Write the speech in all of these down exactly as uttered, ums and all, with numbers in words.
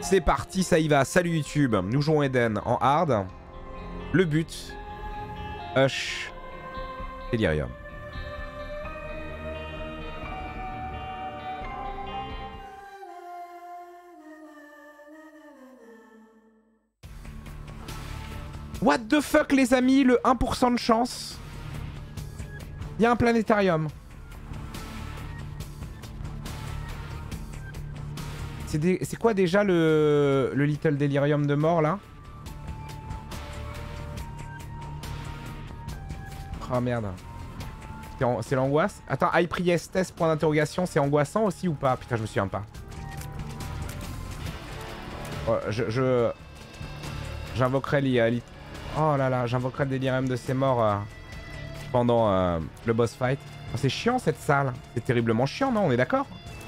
C'est parti, ça y va. Salut YouTube. Nous jouons Eden en hard. Le but. Hush. Delirium. What the fuck les amis, le un pour cent de chance. Il y a un planétarium. C'est des... quoi déjà le... le Little Delirium de mort là? Oh merde. C'est en... l'angoisse. Attends, High Priestess, point d'interrogation, c'est angoissant aussi ou pas? Putain, je me souviens pas. Oh, je... je... J'invoquerai les... Oh là là, j'invoquerai le Delirium de ses morts euh, pendant euh, le boss fight. Oh, c'est chiant cette salle. C'est terriblement chiant, non? On est d'accord?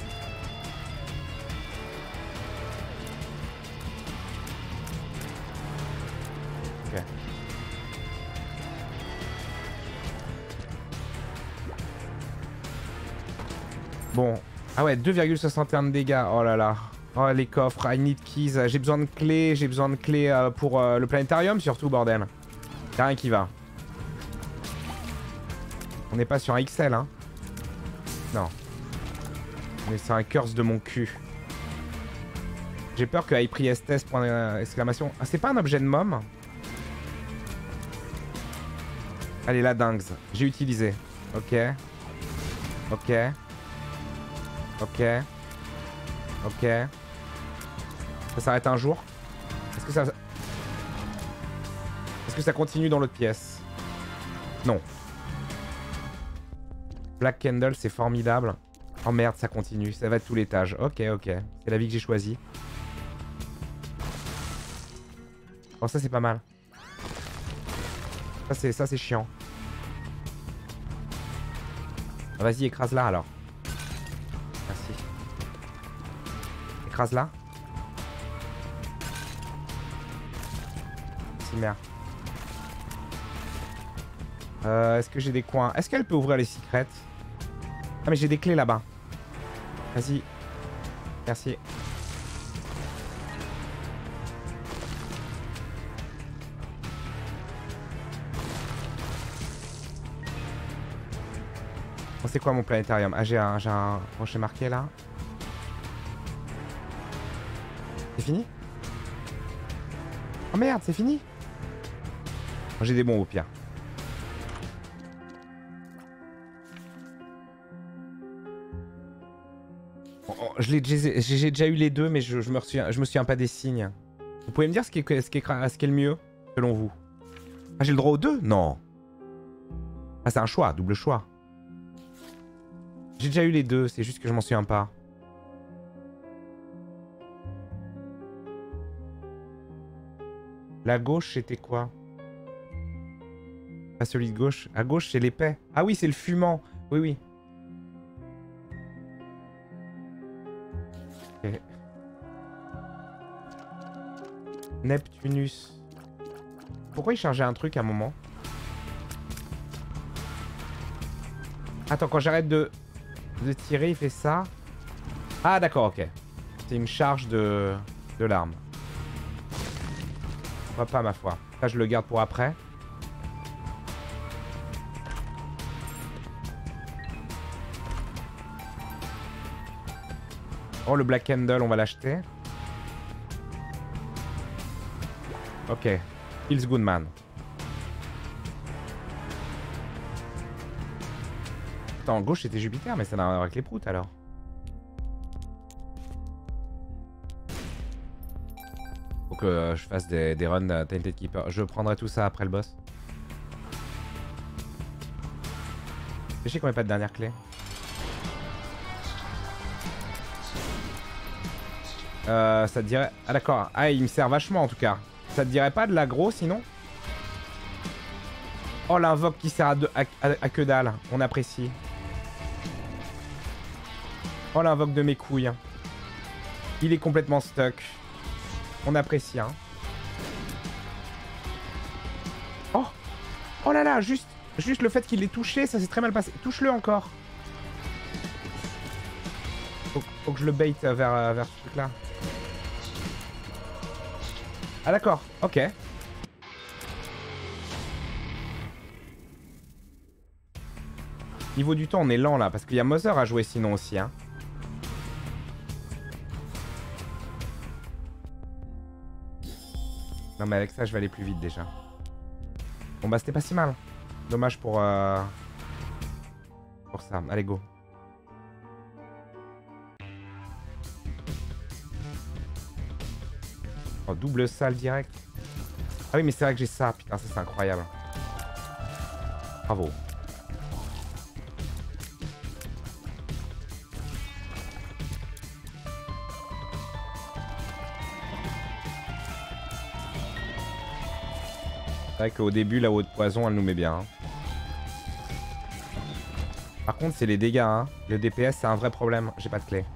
Ok. Bon. Ah ouais, deux virgule soixante et un de dégâts. Oh là là. Oh les coffres, I need keys, j'ai besoin de clés, j'ai besoin de clés euh, pour euh, le planétarium surtout bordel. Y'a rien qui va. On n'est pas sur un X L hein. Non. Mais c'est un curse de mon cul. J'ai peur que High Priestess, point d'exclamation. Ah c'est pas un objet de mom? Allez la dingue. J'ai utilisé. Ok. Ok. Ok. Ok. Ça s'arrête un jour. Est-ce que ça... Est-ce que ça continue dans l'autre pièce? Non. Black Candle, c'est formidable. Oh merde, ça continue. Ça va de tout l'étage. Ok, ok. C'est la vie que j'ai choisie. Oh, ça, c'est pas mal. Ça, c'est ça, c'est chiant. Ah, vas-y, écrase-la, alors. Merci. Écrase-la. Merde. Euh, Est-ce que j'ai des coins? Est-ce qu'elle peut ouvrir les secrets? Ah mais j'ai des clés là-bas. Vas-y. Merci. Bon, c'est quoi mon planétarium? Ah j'ai un, j'ai un rocher marqué là. C'est fini? Oh merde, c'est fini? J'ai des bons au pire. Oh, oh, j'ai déjà eu les deux, mais je, je, me souviens, je me souviens pas des signes. Vous pouvez me dire ce qui est, ce qui est, ce qui est le mieux, selon vous? Ah, j'ai le droit aux deux? Non. Ah, c'est un choix, double choix. J'ai déjà eu les deux, c'est juste que je m'en souviens pas. La gauche, c'était quoi? Pas celui de gauche. À gauche, c'est l'épais. Ah oui, c'est le fumant. Oui, oui. Okay. Neptunus. Pourquoi il chargeait un truc à un moment? Attends, quand j'arrête de, de tirer, il fait ça. Ah d'accord, ok. C'est une charge de, de l'arme. Pas, pas ma foi. Ça, je le garde pour après. Oh, le Black Candle, on va l'acheter. Ok. Feels good, man. Attends, en gauche, c'était Jupiter, mais ça n'a rien à voir avec les proutes, alors. Faut que euh, je fasse des, des runs uh, Tainted Keeper. Je prendrai tout ça après le boss. Je sais qu'on n'a pas de dernière clé. Euh, ça te dirait... Ah d'accord. Ah, il me sert vachement en tout cas. Ça te dirait pas de l'aggro sinon? Oh, l'invoque qui sert à, de... à... À... à que dalle. On apprécie. Oh, l'invoque de mes couilles. Il est complètement stuck. On apprécie, hein. Oh. Oh là là, juste, juste le fait qu'il l'ait touché, ça s'est très mal passé. Touche-le encore. Faut, faut que je le bait vers, vers ce truc-là. Ah d'accord, ok. Niveau du temps, on est lent là, parce qu'il y a Mother à jouer sinon aussi. Hein. Non mais avec ça, je vais aller plus vite déjà. Bon bah c'était pas si mal. Dommage pour... Euh... Pour ça. Allez, go. Oh, double salle direct. Ah oui, mais c'est vrai que j'ai ça. Putain, ça c'est incroyable. Bravo. C'est vrai qu'au début, la haute poison, elle nous met bien. Hein. Par contre, c'est les dégâts. Hein. Le D P S, c'est un vrai problème. J'ai pas de clé.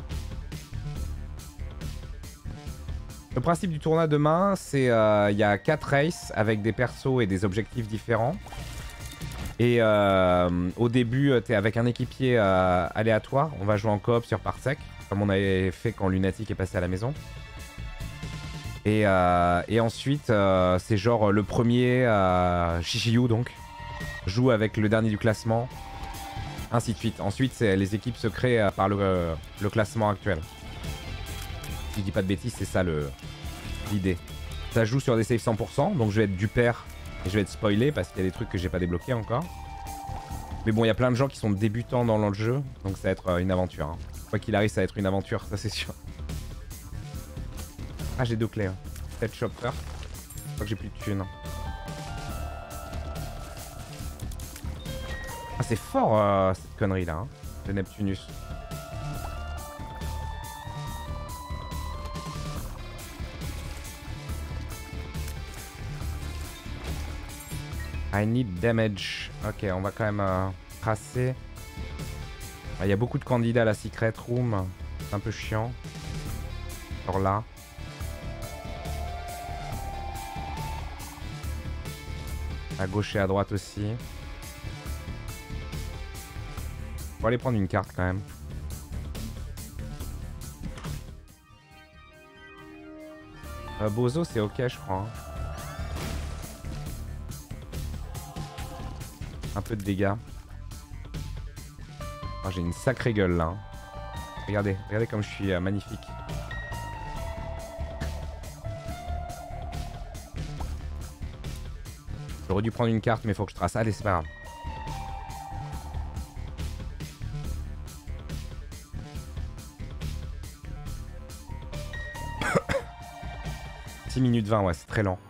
Le principe du tournoi demain, c'est il euh, y a quatre races avec des persos et des objectifs différents. Et euh, au début, t'es avec un équipier euh, aléatoire. On va jouer en coop sur Parsec, comme on avait fait quand Lunatic est passé à la maison. Et, euh, et ensuite, euh, c'est genre le premier, euh, Shishiyu donc, joue avec le dernier du classement, ainsi de suite. Ensuite, les équipes se créent euh, par le, euh, le classement actuel. Si je dis pas de bêtises, c'est ça l'idée. Ça joue sur des saves cent pour cent, donc je vais être du père et je vais être spoilé parce qu'il y a des trucs que j'ai pas débloqués encore. Mais bon, il y a plein de gens qui sont débutants dans le jeu, donc ça va être euh, une aventure. Hein. Quoi qu'il arrive, ça va être une aventure, ça c'est sûr. Ah, j'ai deux clés. Hein. Peut-être chopper. Je crois que j'ai plus de thunes. Ah, c'est fort euh, cette connerie là, hein, de Neptunus. I need damage. Ok, on va quand même euh, tracer. Il ah, y a beaucoup de candidats à la secret room. C'est un peu chiant. Genre là. À gauche et à droite aussi. On va aller prendre une carte quand même. Euh, Bozo c'est ok je crois. Hein. Un peu de dégâts. Oh, j'ai une sacrée gueule là. Hein. Regardez, regardez comme je suis euh, magnifique. J'aurais dû prendre une carte mais il faut que je trace. Allez, c'est pas grave. six minutes vingt, ouais, c'est très lent.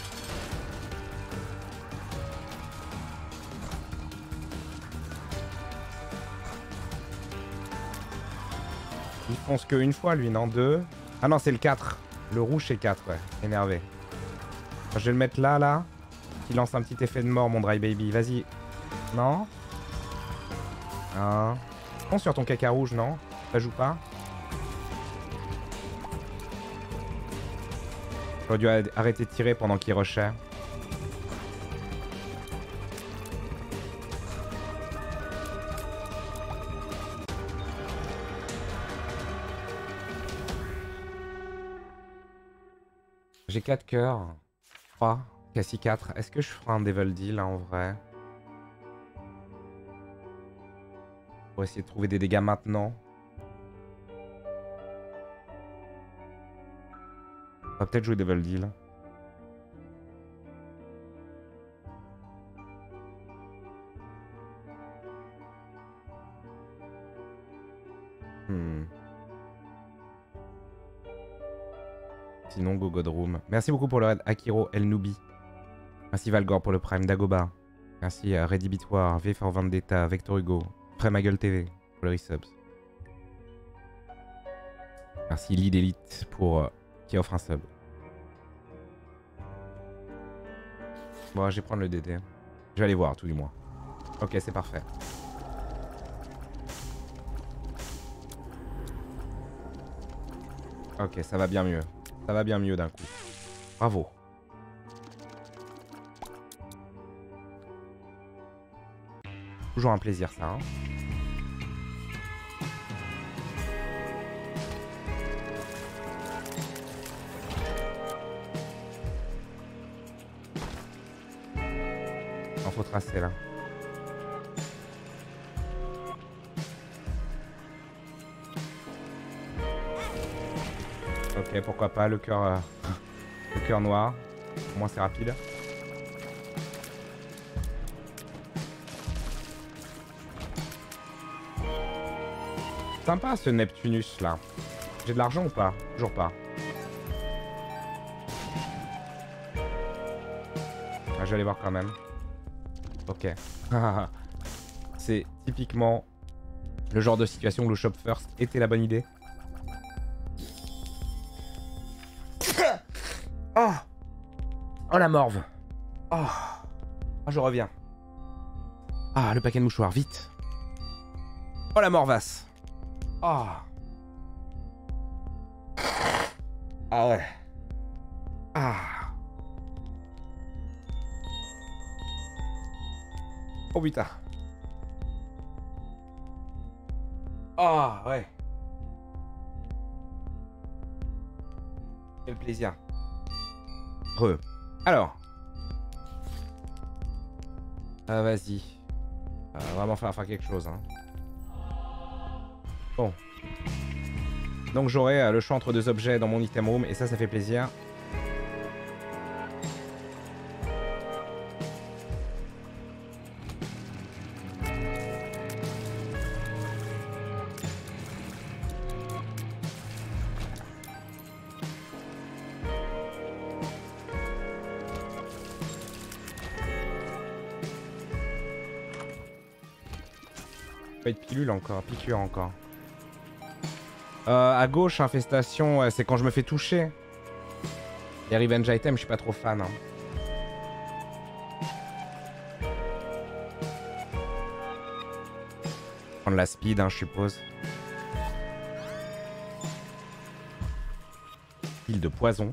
Il fonce qu'une fois lui, non? Deux. Ah non, c'est le quatre. Le rouge c'est quatre, ouais. Énervé. Je vais le mettre là, là. Qui lance un petit effet de mort, mon dry baby. Vas-y. Non. Un. Fonce sur ton caca rouge, non? Ça joue pas? J'aurais dû arrêter de tirer pendant qu'il rushait. J'ai quatre cœurs. trois. Cassie quatre. Est-ce que je ferai un Devil Deal en vrai? Pour essayer de trouver des dégâts maintenant. On va peut-être jouer Devil Deal. Hmm. Sinon, go God Room. Merci beaucoup pour le raid Akiro El Nubi. Merci Valgor pour le Prime. Dagoba. Merci à Reddibitoire, V for Vendetta, Vector Hugo, Prémagueule T V pour le resubs. Merci Lead Elite pour euh, qui offre un sub. Bon, je vais prendre le D D. Je vais aller voir tout du moins. Ok, c'est parfait. Ok, ça va bien mieux. Ça va bien mieux d'un coup. Bravo. Toujours un plaisir ça. Hein. Il faut tracer là. Ok, pourquoi pas le cœur, euh, le cœur noir. Au moins c'est rapide. Sympa ce Neptunus là. J'ai de l'argent ou pas? Toujours pas. Ah, je vais aller voir quand même. Ok. C'est typiquement le genre de situation où le shop first était la bonne idée. Oh, oh la morve. Oh. Oh, je reviens. Ah, le paquet de mouchoirs, vite. Oh la morvasse. Oh. Ah ouais. Ah. Oh putain. Ah ouais. Quel plaisir. Re. Alors. Ah vas-y. Euh, vraiment falloir faire quelque chose. Hein. Bon. Donc j'aurai euh, le choix entre deux objets dans mon item room et ça, ça fait plaisir. Pas de pilule encore, piqûre encore. Euh, à gauche, infestation, ouais, c'est quand je me fais toucher. Les revenge items, je suis pas trop fan. Hein. Prendre la speed, hein, je suppose. Pile de poison.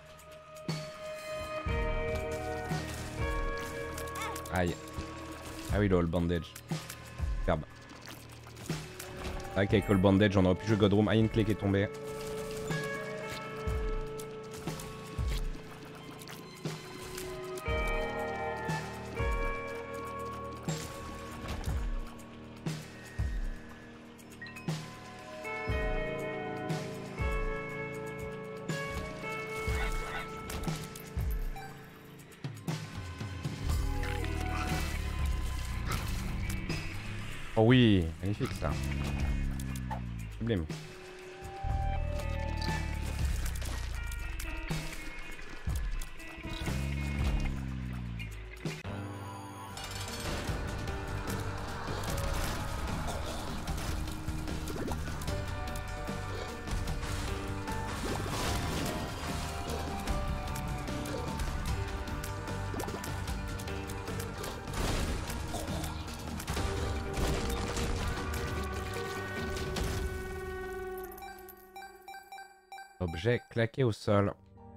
Aïe. Ah oui, le whole bandage. Superbe. C'est vrai qu'avec le bandage, on aurait pu jouer Godroom. Ah, il y a une clé qui est tombée. Oh oui, magnifique ça. Sublime. Objet claqué au sol.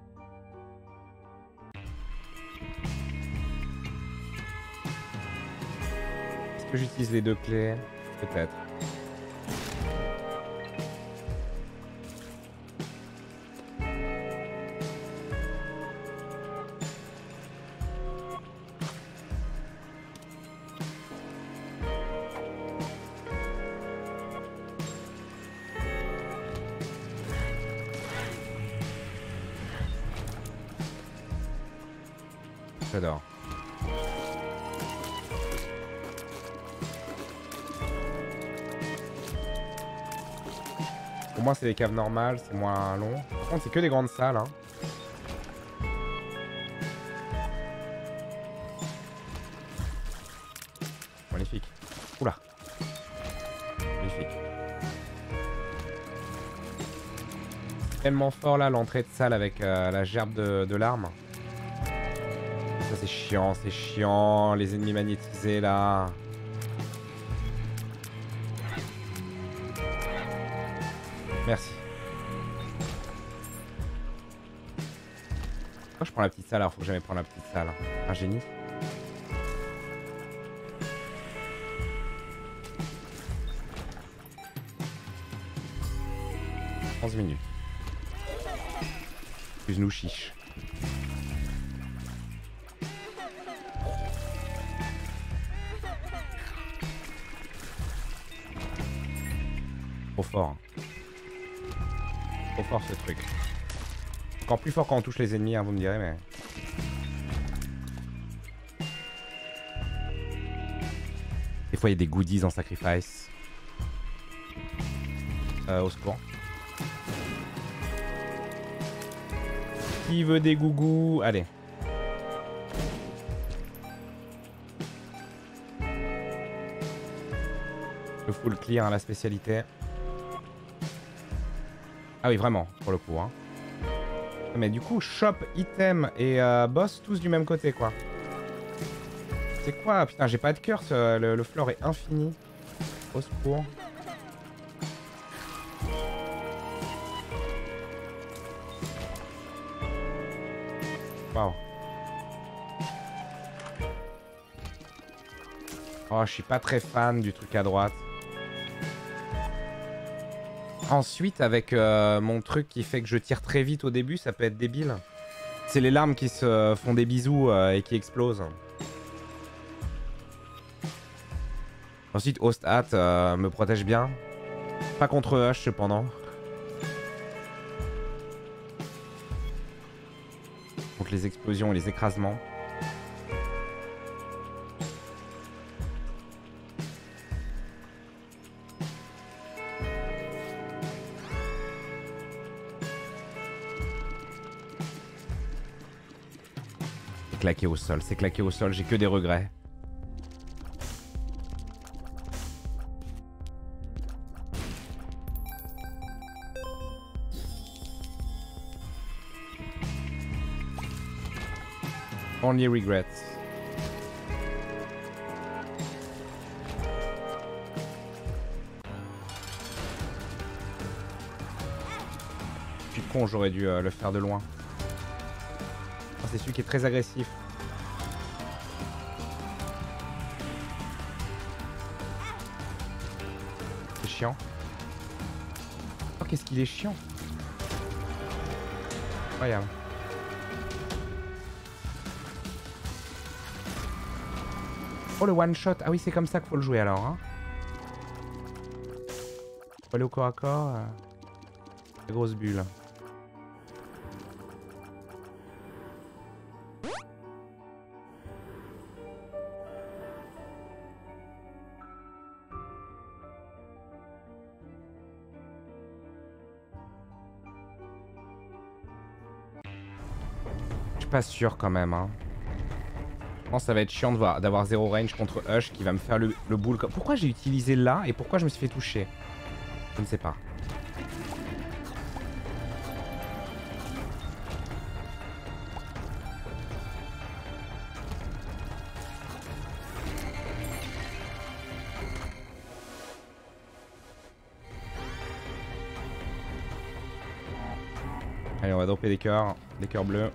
Est-ce que j'utilise les deux clés? Peut-être. J'adore. Pour moi, c'est les caves normales, c'est moins long. Par contre, c'est que des grandes salles. Hein. Magnifique. Oula. Magnifique. Tellement fort là, l'entrée de salle avec euh, la gerbe de, de l'arme. Ça c'est chiant, c'est chiant, les ennemis magnétisés là. Merci. Moi je prends la petite salle, alors faut jamais prendre la petite salle. Un génie. onze minutes. Excuse-nous chiche. fort. Trop fort ce truc. Encore plus fort quand on touche les ennemis, hein, vous me direz, mais... Des fois, il y a des goodies en sacrifice. Euh, au secours. Qui veut des gougous? Allez. Le full clear, hein, la spécialité. Ah oui, vraiment, pour le coup. Hein. Mais du coup, shop, item et euh, boss, tous du même côté, quoi. C'est quoi? Putain, j'ai pas de cœur, le, le floor est infini. Au secours. Waouh. Oh, je suis pas très fan du truc à droite. Ensuite, avec euh, mon truc qui fait que je tire très vite au début, ça peut être débile. C'est les larmes qui se font des bisous euh, et qui explosent. Ensuite, Hostat euh, me protège bien. Pas contre Hush cependant. Donc les explosions et les écrasements. C'est claqué au sol, c'est claqué au sol, j'ai que des regrets. Only regrets. Je suis con, j'aurais dû euh, le faire de loin. Oh, c'est celui qui est très agressif. C'est chiant. Oh, qu'est-ce qu'il est chiant. Incroyable. Oh, le one shot. Ah oui, c'est comme ça qu'il faut le jouer alors. Hein. Faut aller au corps à corps. Euh... La grosse bulle. Je suis pas sûr quand même. Hein. Je pense que ça va être chiant d'avoir zéro range contre Hush qui va me faire le, le boule. Pourquoi j'ai utilisé là et pourquoi je me suis fait toucher? Je ne sais pas. Allez, on va dropper des cœurs, des cœurs bleus.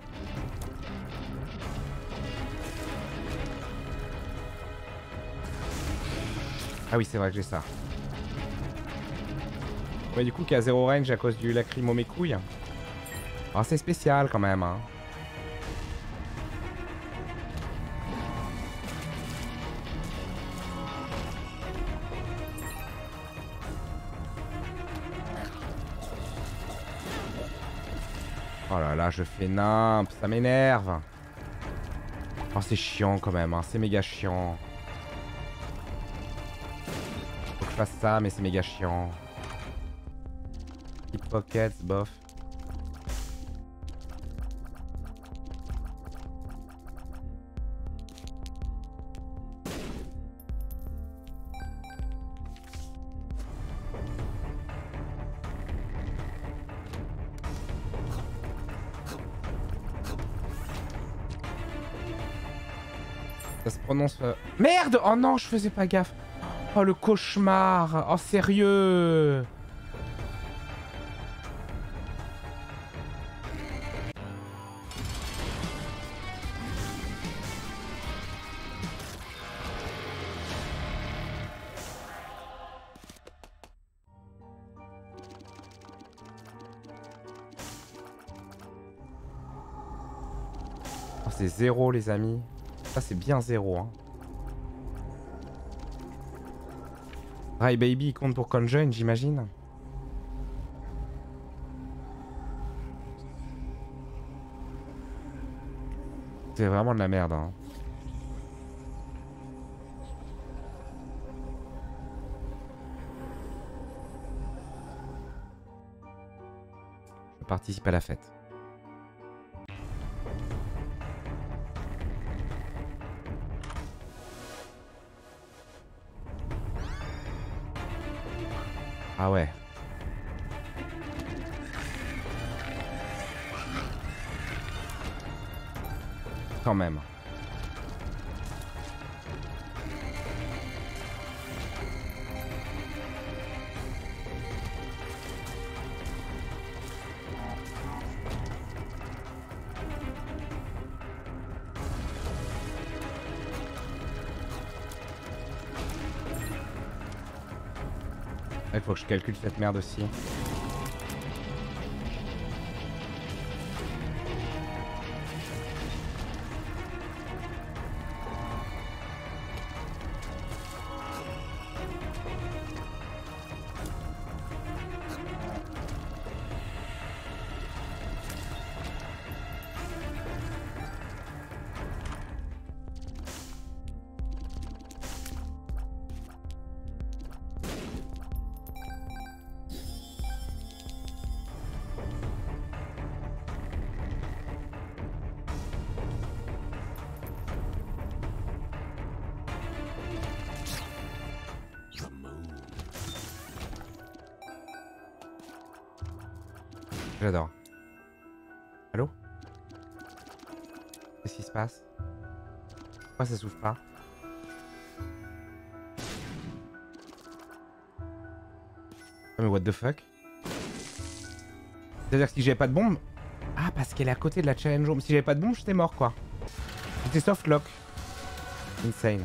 Ah oui, c'est vrai que j'ai ça. Ouais, du coup, qui a zéro range à cause du lacrymo mes couilles. Ah, c'est spécial quand même. Hein. Oh là là, je fais nimp, ça m'énerve. Oh, c'est chiant quand même, hein. C'est méga chiant. Faut que je fasse ça, mais c'est méga chiant. Keep pockets, bof. Ça se prononce... Euh... Merde! Oh non, je faisais pas gaffe. Oh, le cauchemar. Oh, sérieux? Oh, c'est zéro, les amis. Ça, c'est bien zéro. Hein. Rai Baby, il compte pour Conjoin, j'imagine. C'est vraiment de la merde, hein. Je participe à la fête. Ah ouais. Quand même. Il faut que je calcule cette merde aussi. J'adore. Allô? Qu'est-ce qui se passe? Pourquoi ça s'ouvre pas? Mais what the fuck? C'est-à-dire que si j'avais pas de bombe... Ah, parce qu'elle est à côté de la challenge room. Si j'avais pas de bombe, j'étais mort, quoi. J'étais soft lock. Insane.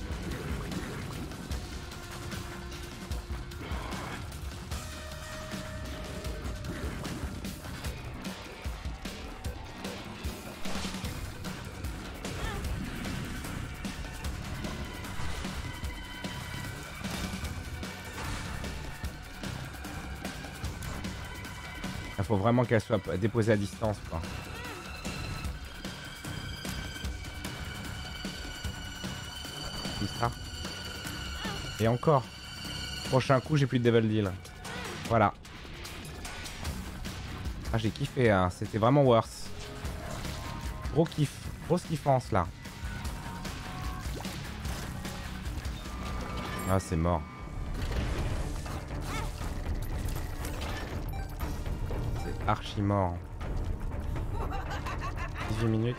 Il faut vraiment qu'elle soit déposée à distance, quoi. Comme ça. Et encore. Prochain coup, j'ai plus de Devil Deal. Voilà. Ah, j'ai kiffé, hein. C'était vraiment worse. Gros kiff. Grosse kiffance, là. Ah, c'est mort. Archi mort. dix-huit minutes.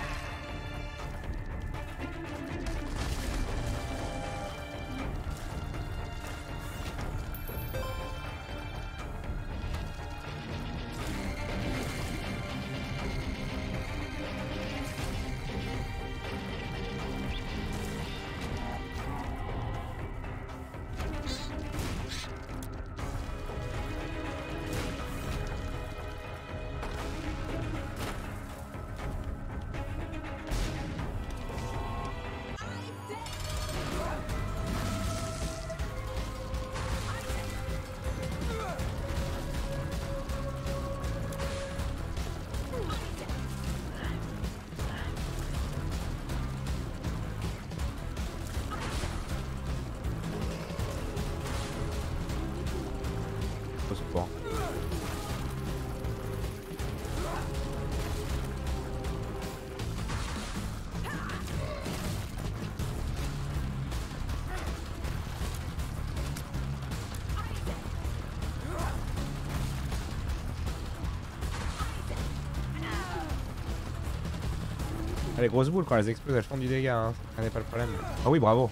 Les grosses boules, quand elles explosent, elles font du dégât, hein. Ça n'est pas le problème. Ah oui, bravo.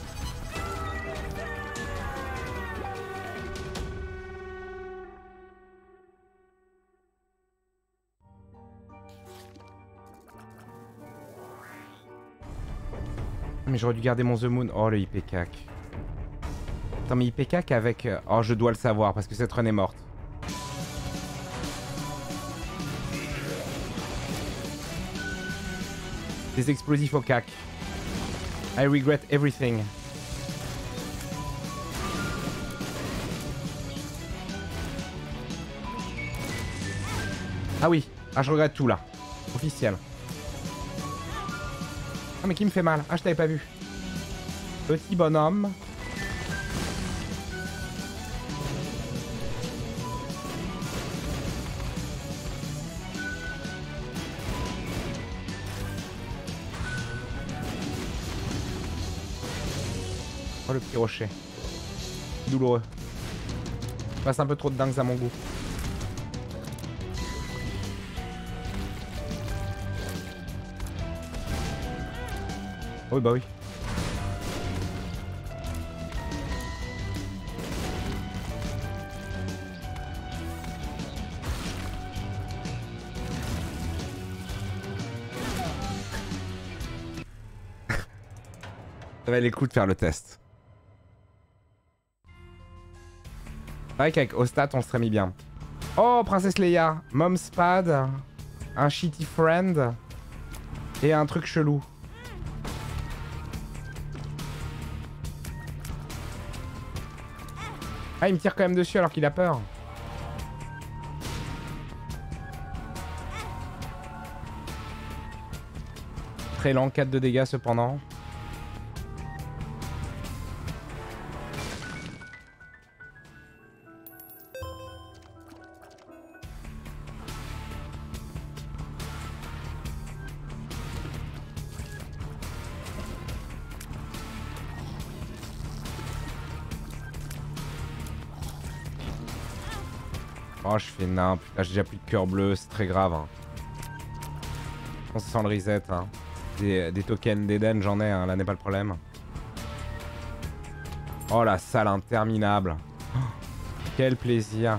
Mais j'aurais dû garder mon The Moon. Oh, le I P cac. Attends, mais I P cac avec... Oh, je dois le savoir, parce que cette run est morte. Des explosifs au cac. I regret everything. Ah oui, ah je regrette tout là. Officiel. Ah mais qui me fait mal? Ah je t'avais pas vu. Petit bonhomme. Oh le petit rocher. Douloureux. Je passe un peu trop de dingues à mon goût. Oui bah oui. Ça valait le coup de faire le test. C'est vrai qu'avec Ostat on se serait mis bien. Oh Princesse Leia, Mom's Pad, un shitty friend et un truc chelou. Ah il me tire quand même dessus alors qu'il a peur. Très lent, quatre de dégâts cependant. Oh, je fais nimp. Là, j'ai déjà plus de cœur bleu, c'est très grave. Hein. On se sent le reset. Hein. Des, des tokens d'Eden, j'en ai, hein. Là n'est pas le problème. Oh, la salle interminable. Oh, quel plaisir.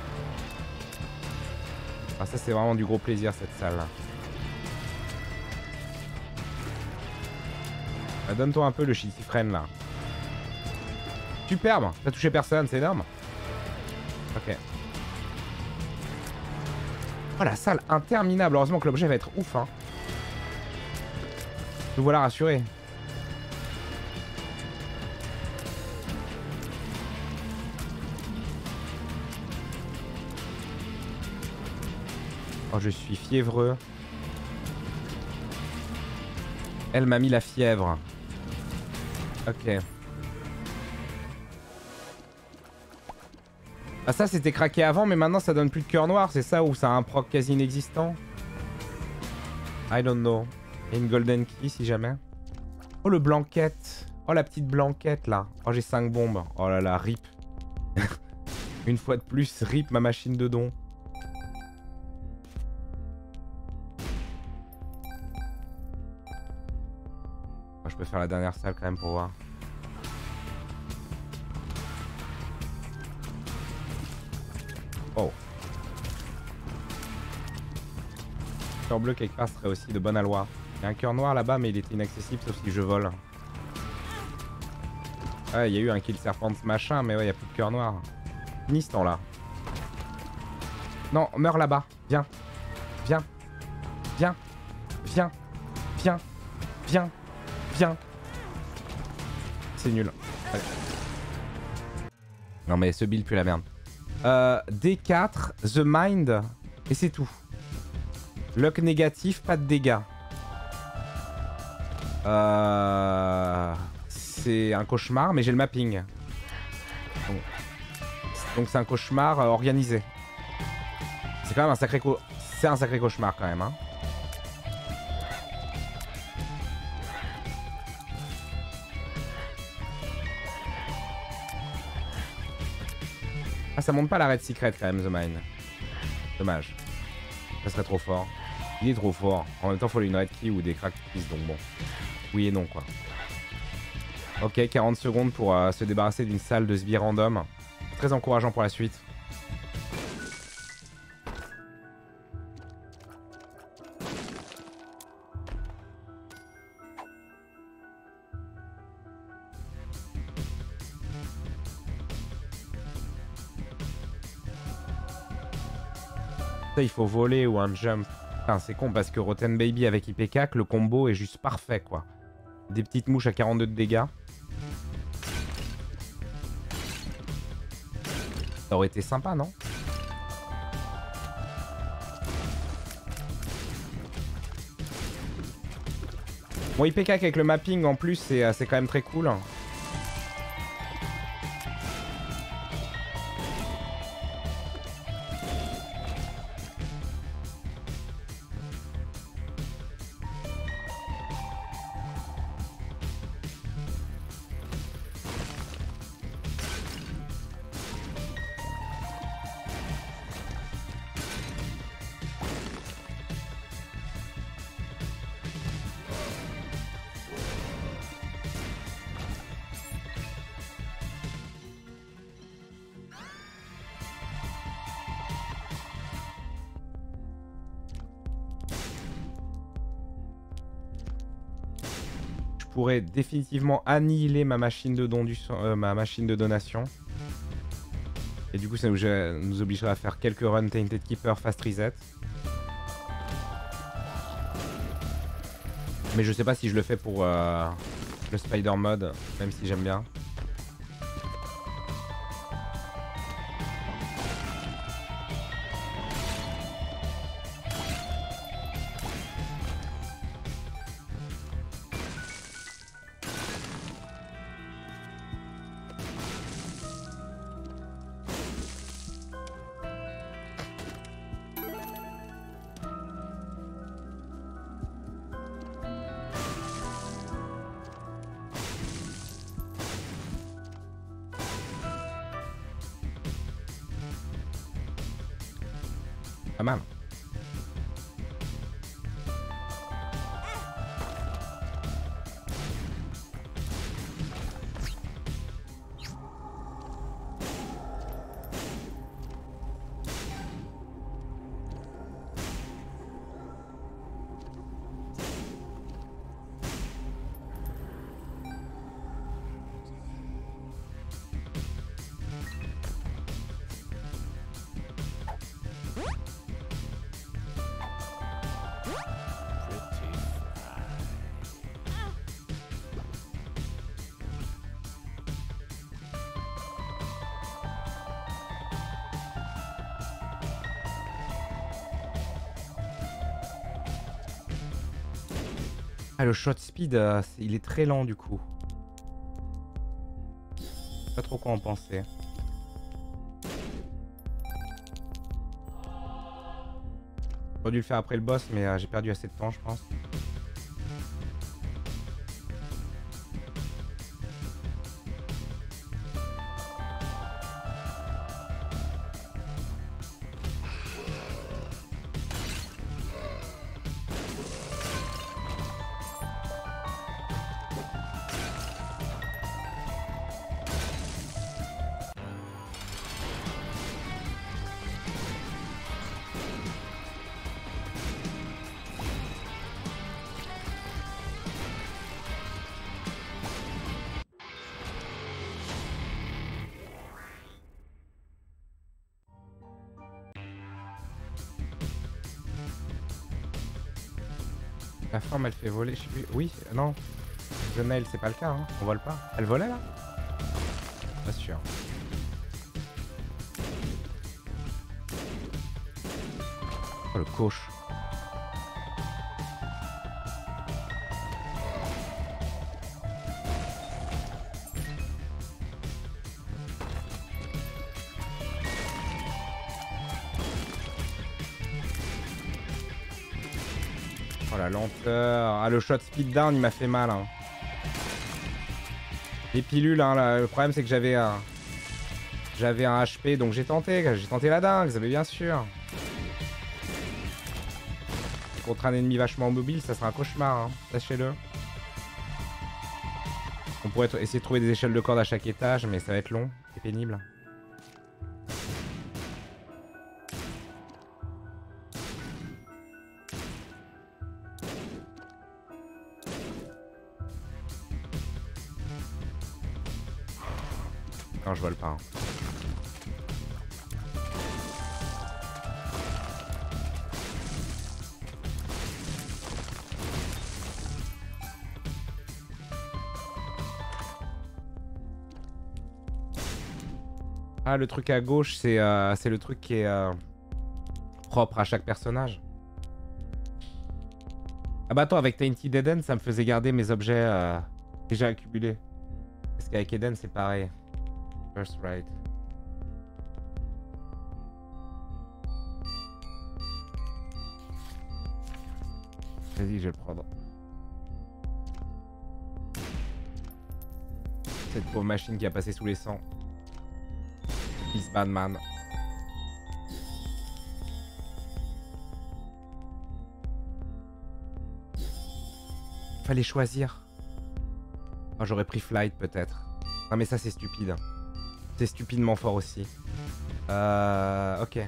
Ah, ça, c'est vraiment du gros plaisir, cette salle-là. Ah, donne-toi un peu le shitty friend, là. Superbe. T'as touché personne, c'est énorme. Ok. Oh la salle interminable, heureusement que l'objet va être ouf hein. Nous voilà rassurés. Oh je suis fiévreux. Elle m'a mis la fièvre. Ok. Ah ça c'était craqué avant mais maintenant ça donne plus de cœur noir, c'est ça ou ça a un proc quasi inexistant? I don't know. Et une golden key si jamais. Oh le blanquette. Oh la petite blanquette là. Oh j'ai cinq bombes. Oh là là, rip. Une fois de plus, rip ma machine de don. Oh, je peux faire la dernière salle quand même pour voir. Oh. Cœur bleu quelque part serait aussi de bonne aloi. Il y a un cœur noir là-bas mais il était inaccessible sauf si je vole. Ouais, il y a eu un kill serpent machin mais ouais, il n'y a plus de cœur noir. Ni ce temps-là. Non, meurs là-bas. Viens. Viens. Viens. Viens. Viens. Viens. Viens. C'est nul. Allez. Non mais ce build pue la merde. Euh, D quatre, The Mind, et c'est tout. Luck négatif, pas de dégâts. Euh, c'est un cauchemar, mais j'ai le mapping. Donc c'est un cauchemar euh, organisé. C'est quand même un sacré co c'est un sacré cauchemar quand même. Hein. Ah ça monte pas la Red Secret quand même The Mine. Dommage. Ça serait trop fort. Il est trop fort. En même temps faut lui une Red Key ou des cracks plus donc bon. Oui et non quoi. Ok quarante secondes pour euh, se débarrasser d'une salle de sbires random. Très encourageant pour la suite. Il faut voler ou un jump. Enfin, c'est con parce que Rotten Baby avec I P K, le combo est juste parfait quoi. Des petites mouches à quarante-deux de dégâts. Ça aurait été sympa, non? Bon, I P K avec le mapping en plus, c'est quand même très cool. Pourrais définitivement annihiler ma machine de don du euh, ma machine de donation. Et du coup ça nous, nous obligerait à faire quelques runs Tainted Keeper fast reset. Mais je sais pas si je le fais pour euh, le Spider mode, même si j'aime bien. Pas mal. Ah, le shot speed, euh, est, il est très lent du coup. Pas trop quoi en penser. J'aurais dû le faire après le boss, mais euh, j'ai perdu assez de temps, je pense. La forme elle fait voler, je sais plus. Oui, non. The Nail, c'est pas le cas, hein. On vole pas. Elle volait là? Pas sûr. Oh le coche. Oh la lenteur. Ah le shot speed down il m'a fait mal hein. Les pilules hein, là, le problème c'est que j'avais un... J'avais un H P donc j'ai tenté, j'ai tenté la dingue, ça veut bien sûr. Contre un ennemi vachement mobile ça sera un cauchemar hein, sachez-le. On pourrait essayer de trouver des échelles de corde à chaque étage mais ça va être long et pénible. Non, je vole pas. Hein. Ah, le truc à gauche, c'est euh, c'est le truc qui est euh, propre à chaque personnage. Ah bah attends, avec Tainted Eden, ça me faisait garder mes objets euh, déjà accumulés. Parce qu'avec Eden, c'est pareil. First right. Vas-y, je vais le prendre. Cette pauvre machine qui a passé sous les cent. Miss Badman. Fallait choisir. Oh, j'aurais pris Flight peut-être. Non mais ça c'est stupide. C'est stupidement fort aussi. Euh... Ok.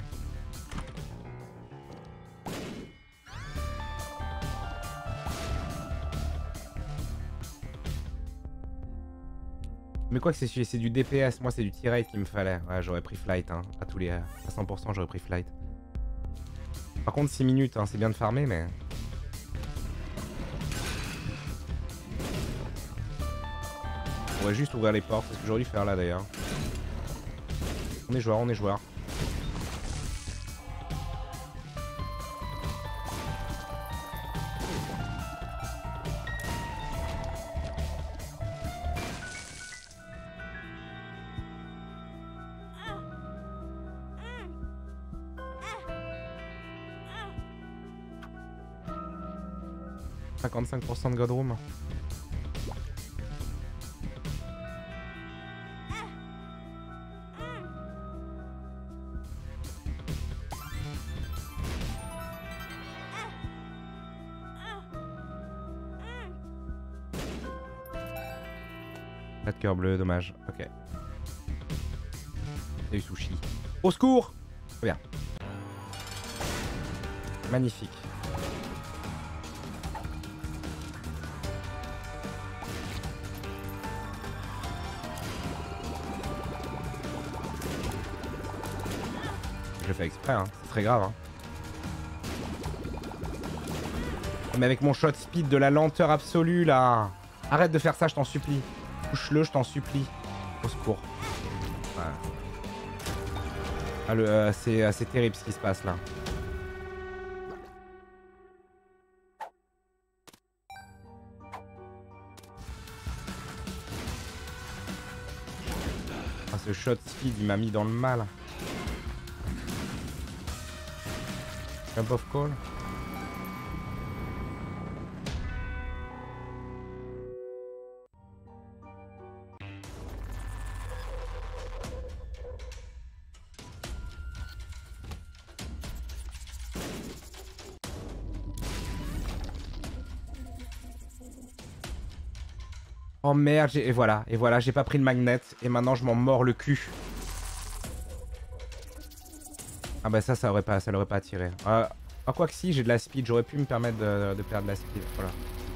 Mais quoi que c'est c'est du D P S, moi c'est du T-Rate qu'il me fallait. Ouais, j'aurais pris Flight, hein. À tous les... À cent pour cent j'aurais pris Flight. Par contre six minutes, hein, c'est bien de farmer mais... On va juste ouvrir les portes, c'est ce que j'aurais dû faire là d'ailleurs. On est joueur, on est joueur. cinquante-cinq pour cent de Godroom. Pas de cœur bleu, dommage. Ok. Il y a eu sushi. Au secours! Très bien. Magnifique. Je le fais exprès, hein. C'est très grave. Hein. Mais avec mon shot speed de la lenteur absolue là. Arrête de faire ça, je t'en supplie. Touche-le, je t'en supplie. Au secours. Voilà. Ah, euh, c'est euh, terrible ce qui se passe là. Ah, ce shot speed il m'a mis dans le mal. Jump of call. Oh merde, et voilà, et voilà, j'ai pas pris le magnet, et maintenant je m'en mords le cul. Ah bah ça, ça aurait pas, ça l'aurait pas attiré. Euh, ah quoi que si, j'ai de la speed, j'aurais pu me permettre de, de perdre de la speed, voilà.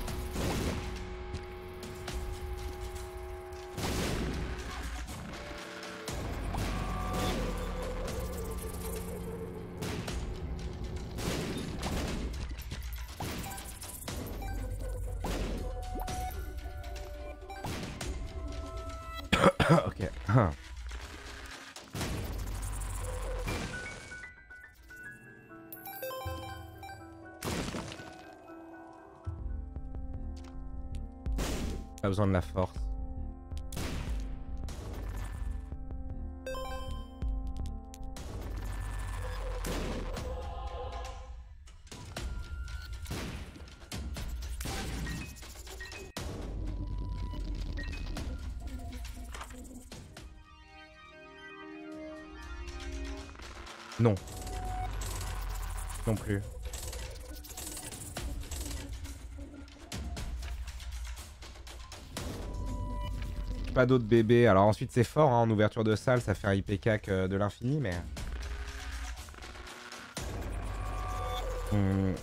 Ok. Pas besoin de la force. Non. Non plus. Pas d'autres bébés. Alors ensuite c'est fort hein, en ouverture de salle, ça fait un I P K de l'infini mais... Hum.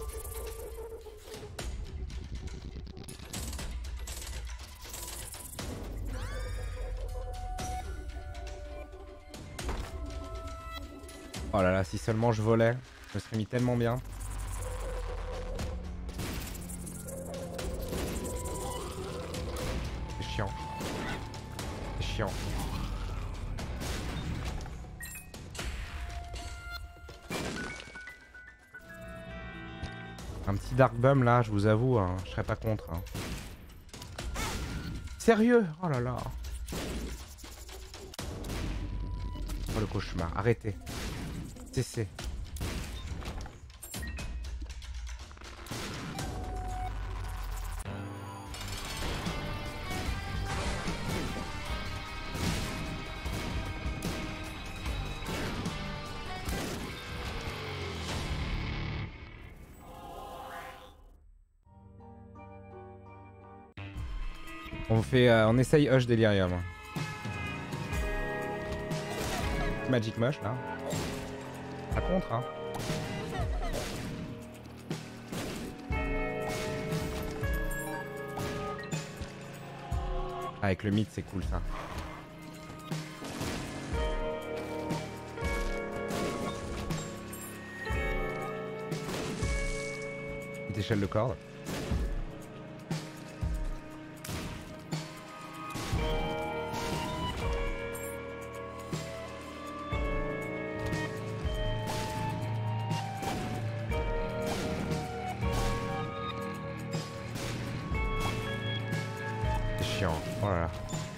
Oh là là, si seulement je volais, je me serais mis tellement bien. C'est chiant. C'est chiant. Un petit Dark Bum là, je vous avoue, hein, je serais pas contre. Hein. Sérieux? Oh là là. Oh le cauchemar, arrêtez. Cessez. On fait, euh, on essaye Hush Delirium. Magic Mush là. Pas contre hein. Ah, avec le mythe c'est cool ça. Petite échelle de corde. Oh là là.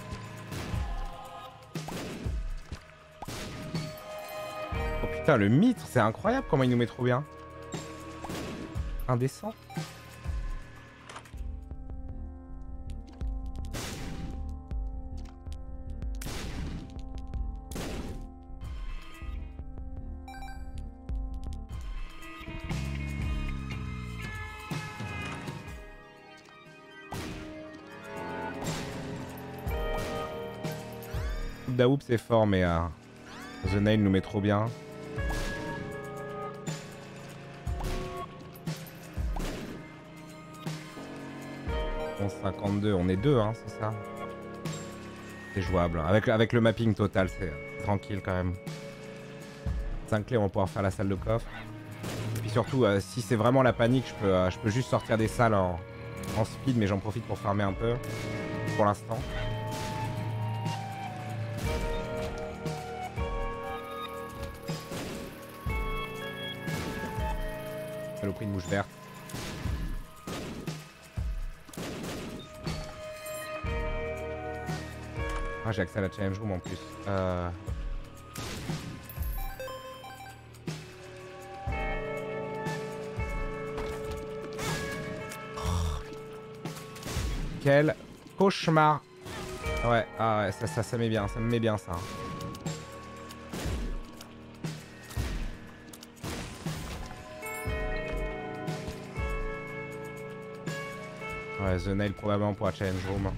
Oh putain, le mitre, c'est incroyable comment il nous met trop bien. Indécent. Daoub c'est fort mais euh, The Nail nous met trop bien. onze cinquante-deux, on est deux hein, c'est ça. C'est jouable. Avec, avec le mapping total, c'est tranquille quand même. cinq clés, on va pouvoir faire la salle de coffre. Et puis surtout, euh, si c'est vraiment la panique, je peux, euh, je peux juste sortir des salles en, en speed, mais j'en profite pour farmer un peu. Pour l'instant. Le prix une mouche verte. Ah, j'ai accès à la challenge room en plus. Euh... Quel cauchemar. Ouais, ah ouais, ça, ça, ça met bien, ça me met bien ça. Ouais, The Nail probablement pour la challenge room.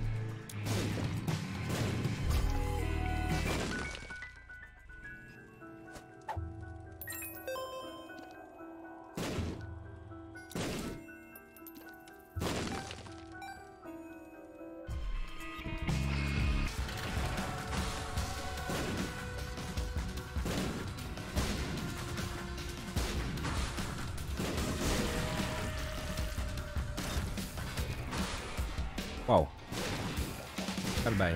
Wow. Pas le bail.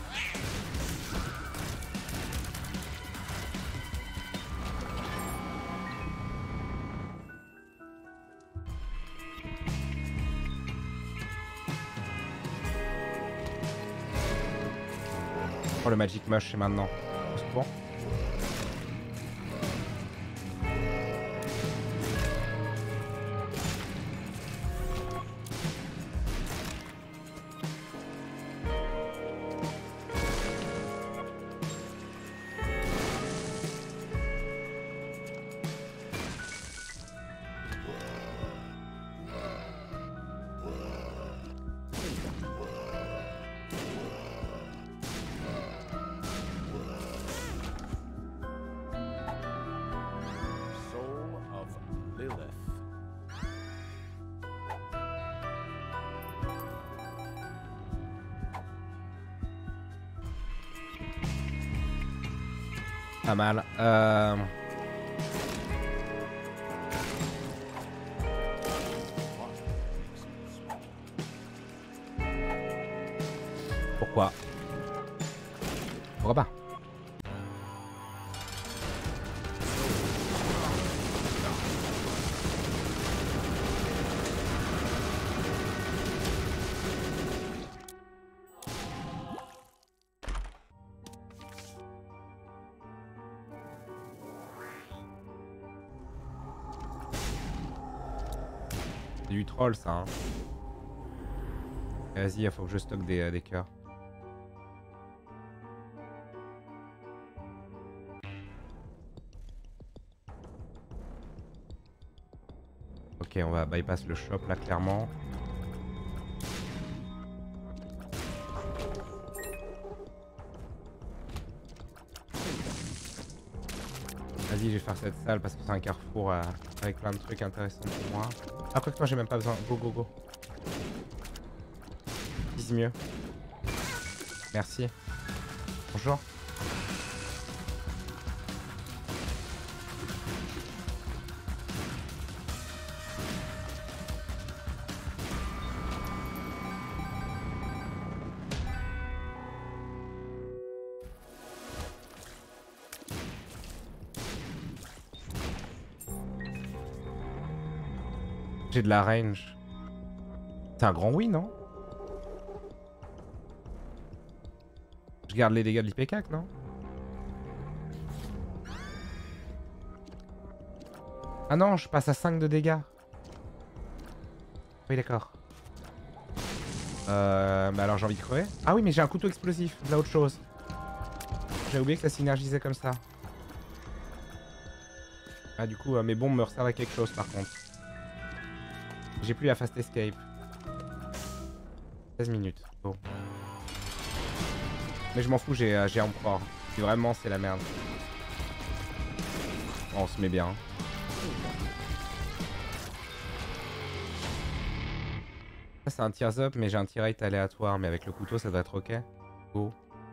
Oh, le Magic Mush, c'est maintenant. C'est bon. Pas mal. Euh... Pourquoi? Pourquoi pas? C'est du troll ça. Hein. Vas-y, il faut que je stocke des, euh, des cœurs. Ok, on va bypass le shop là clairement. Vas-y, je vais faire cette salle parce que c'est un carrefour euh, avec plein de trucs intéressants pour moi. Après que moi j'ai même pas besoin. Go, go, go. Dis mieux. Merci. Bonjour. J'ai de la range. C'est un grand oui, non? Je garde les dégâts de l'I P quatre, non? Ah non, je passe à cinq de dégâts. Oui, d'accord. Euh, mais alors j'ai envie de crever. Ah oui, mais j'ai un couteau explosif, là autre chose. J'ai oublié que ça synergisait comme ça. Ah du coup, euh, mes bombes me resservent à quelque chose par contre. J'ai plus la fast escape. seize minutes. Bon. Mais je m'en fous, j'ai euh, Emperor. Si vraiment c'est la merde. Oh, on se met bien. Ça c'est un tears up, mais j'ai un tear rate aléatoire. Mais avec le couteau ça doit être ok. Go.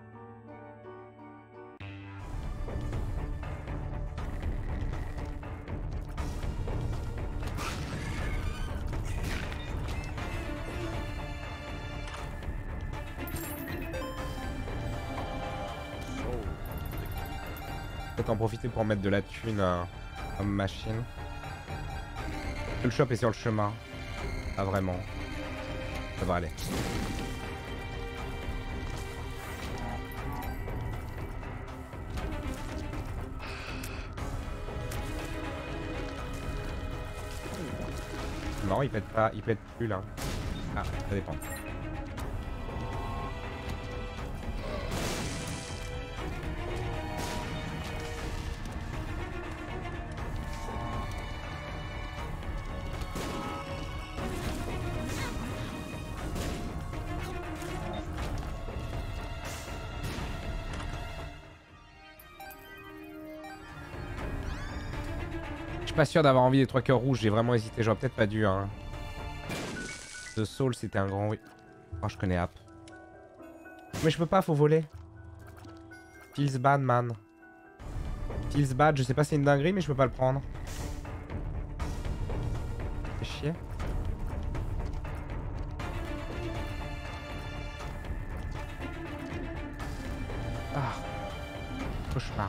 Peut-être en profiter pour mettre de la thune euh, comme machine. Le shop est sur le chemin. Pas vraiment. Ça va aller. Non, il pète pas, il pète plus là. Ah, ça dépend. Je suis pas sûr d'avoir envie des trois cœurs rouges, j'ai vraiment hésité, j'aurais peut-être pas dû. Hein. The Soul c'était un grand oui. Oh, je connais App. Mais je peux pas, faut voler. Feels bad, man. Feels bad, je sais pas si c'est une dinguerie, mais je peux pas le prendre. C'est chier. Ah. Cauchemar.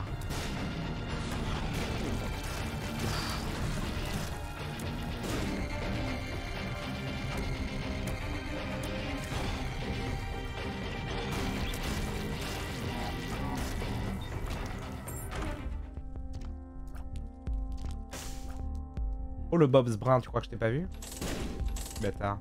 Oh le Bob's Brun, tu crois que je t'ai pas vu? Bâtard.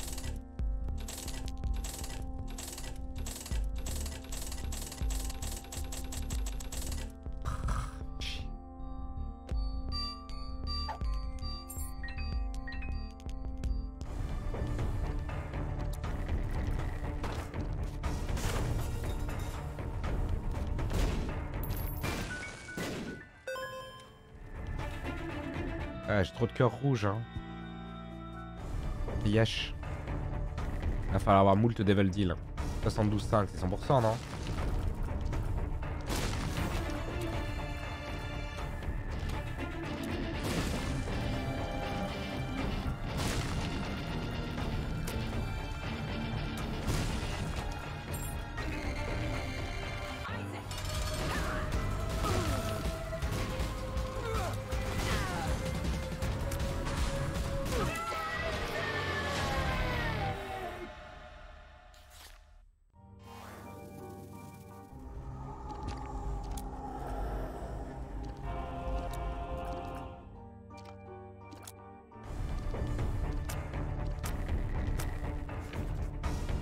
Ah, j'ai trop de cœurs rouges. Hein. Yesh. Il va falloir avoir moult Devil Deal. soixante-douze virgule cinq, c'est cent pour cent, non?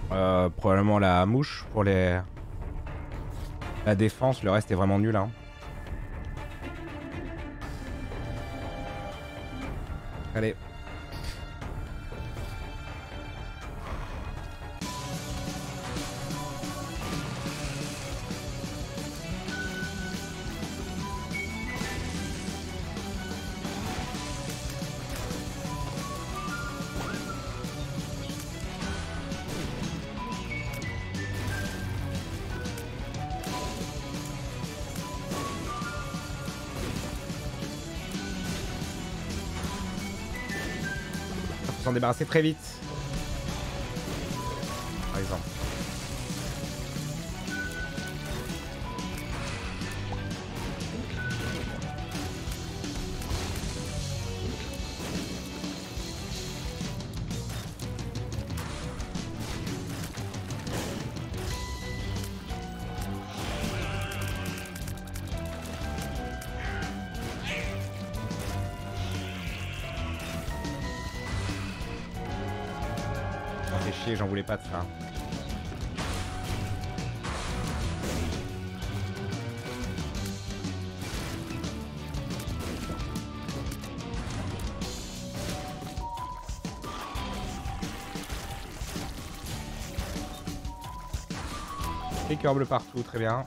Euh, probablement la mouche pour les... La défense, le reste est vraiment nul hein. Allez. S'en débarrasser très vite. Par exemple. J'en voulais pas de ça. Et cœur bleu partout, très bien.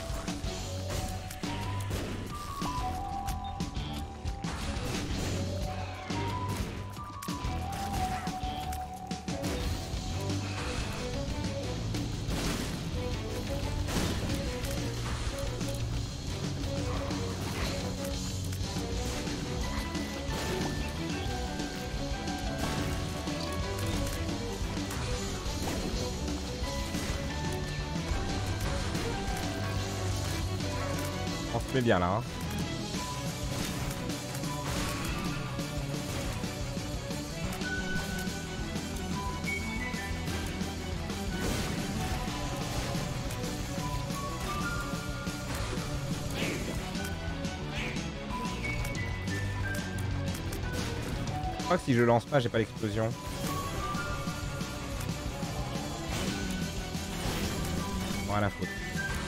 On se met bien là. Hein. Je crois que si je lance pas, j'ai pas l'explosion. Rien à foutre.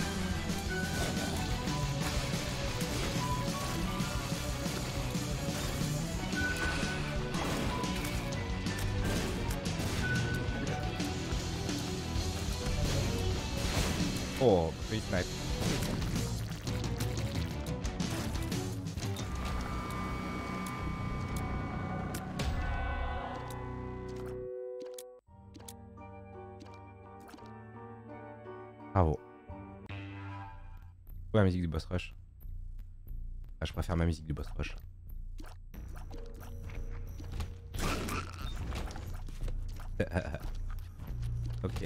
Oh, free snipe. Bravo. Ouais, la musique du boss rush. Ah, je préfère ma musique du boss rush. Ok.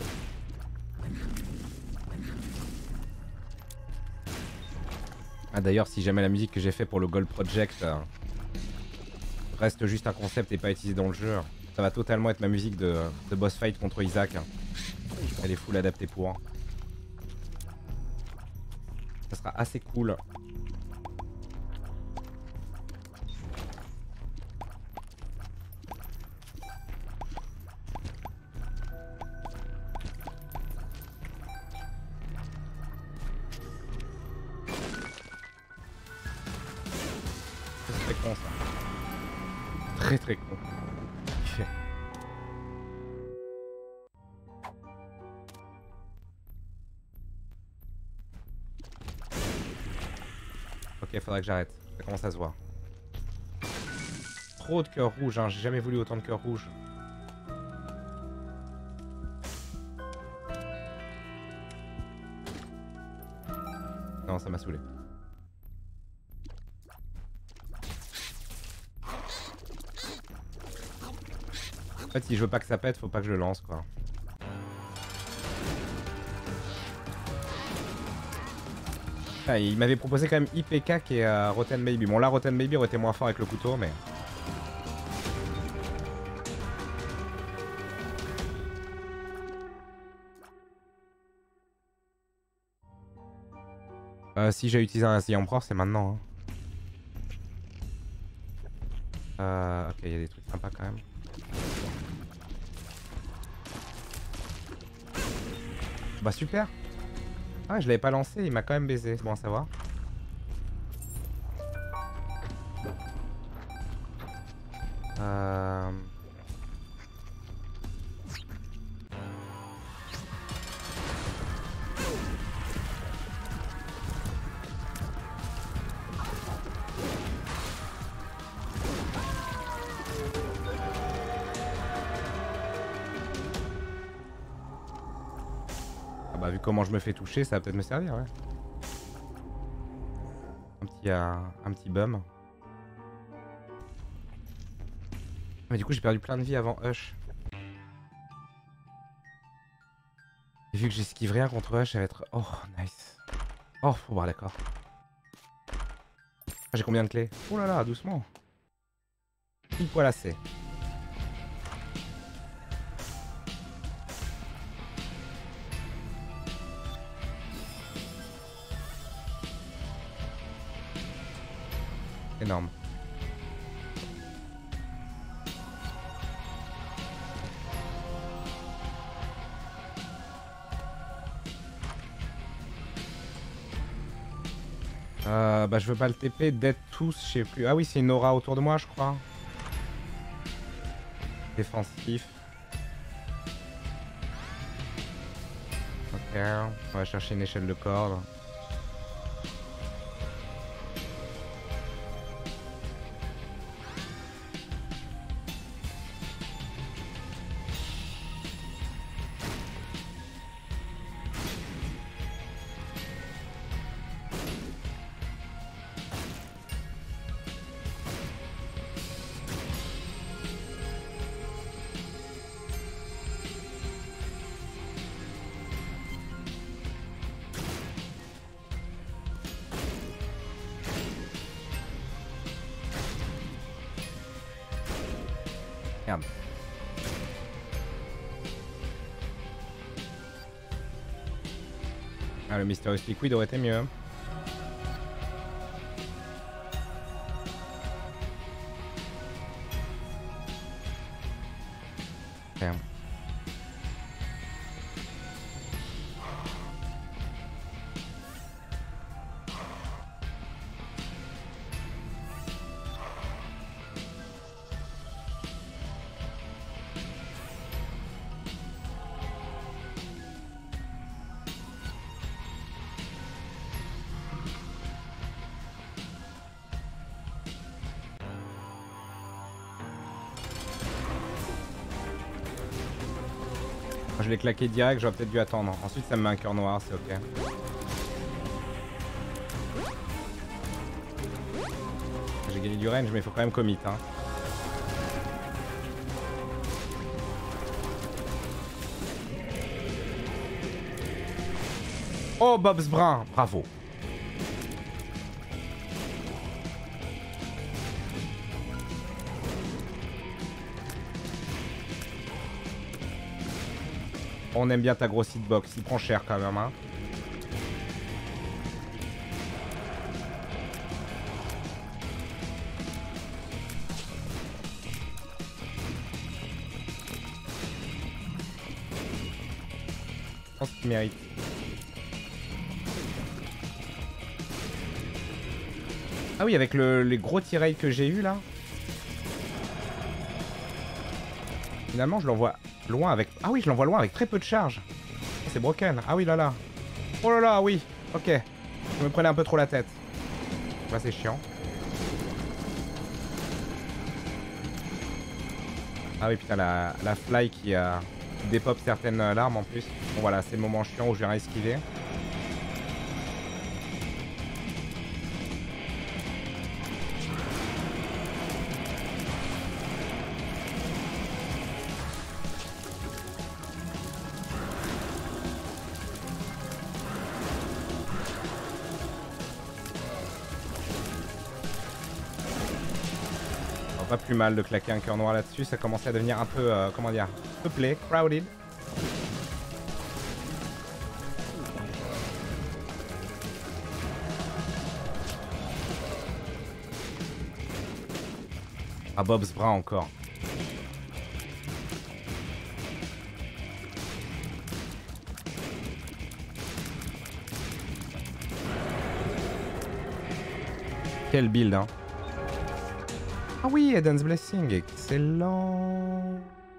Ah d'ailleurs, si jamais la musique que j'ai fait pour le Gold Project euh, reste juste un concept et pas utilisé dans le jeu, ça va totalement être ma musique de, de boss fight contre Isaac. Elle est full adaptée pour. Ça sera assez cool. C'est très con ça. Très très con. Ok, faudrait que j'arrête. Ça commence à se voir. Trop de cœurs rouges, hein. J'ai jamais voulu autant de cœurs rouges. Non, ça m'a saoulé. En fait, si je veux pas que ça pète, faut pas que je le lance, quoi. Ah, il m'avait proposé quand même I P K qui est euh, Rotten Baby. Bon là Rotten Baby aurait été moins fort avec le couteau mais... Euh, si j'ai utilisé un The Emperor c'est maintenant. Hein. Euh, ok, il y a des trucs sympas quand même. Bah super. Ah je l'avais pas lancé, il m'a quand même baisé, c'est bon à savoir. Euh... Ah bah vu comment je me fais toucher, ça va peut-être me servir, ouais. Un petit, euh, un petit bum. Mais du coup j'ai perdu plein de vie avant Hush. Et vu que j'esquive rien contre Hush, ça va être... Oh, nice. Oh, faut voir, d'accord. Ah, j'ai combien de clés? Oh là là, doucement. Une poil assez. Énorme. Euh, bah je veux pas le T P, dead tous, je sais plus. Ah oui, c'est une aura autour de moi, je crois. Défensif. Ok, on va chercher une échelle de corde. Merde. Ah, le Mysterious Liquid aurait été mieux. Merde. Je l'ai claqué direct, j'aurais peut-être dû attendre. Ensuite ça me met un cœur noir, c'est ok. J'ai gagné du range mais il faut quand même commit hein. Oh Bob's Brun, bravo. On aime bien ta grosse hitbox, il prend cher quand même hein. Je pense qu'il mérite. Ah oui, avec le, les gros tirailles que j'ai eu là. Finalement je l'envoie loin avec... Ah oui, je l'envoie loin avec très peu de charge. Oh, c'est broken. Ah oui là là. Oh là là, oui. Ok. Je me prenais un peu trop la tête. Bah c'est chiant. Ah oui putain, la, la fly qui, euh, qui dépop certaines euh, larmes en plus. Bon voilà, c'est le moment chiant où je viens esquiver. Pas plus mal de claquer un cœur noir là-dessus, ça commençait à devenir un peu, euh, comment dire, peuplé, crowded. Ah, Bob's Brun encore. Quel build, hein. Ah oui, Eden's Blessing, excellent.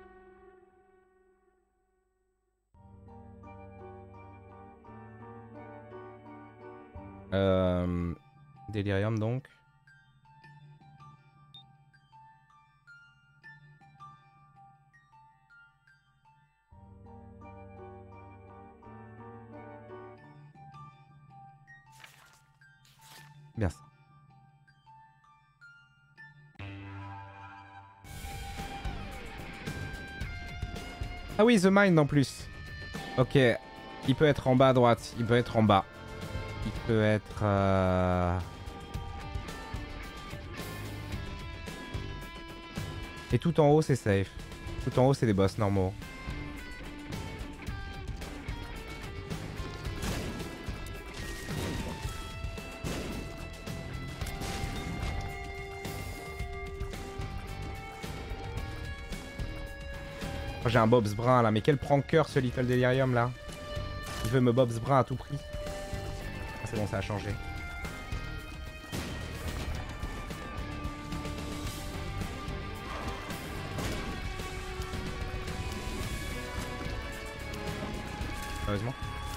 Euh... Delirium donc. Bien ça. Ah oui, The Mind en plus. Ok. Il peut être en bas à droite. Il peut être en bas. Il peut être... Euh... Et tout en haut, c'est safe. Tout en haut, c'est des boss normaux. Oh, j'ai un Bob's Brun là, mais quel pranker ce Little Delirium là. Il veut me Bob's Brun à tout prix. Ah, c'est bon, ça a changé. Sérieusement.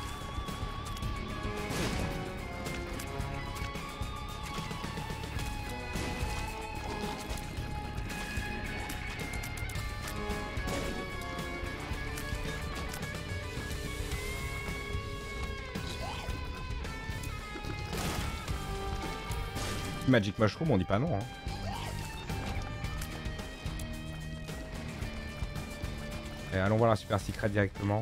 Magic Mushroom, on dit pas non. Hein. Et allons voir la Super Secret directement.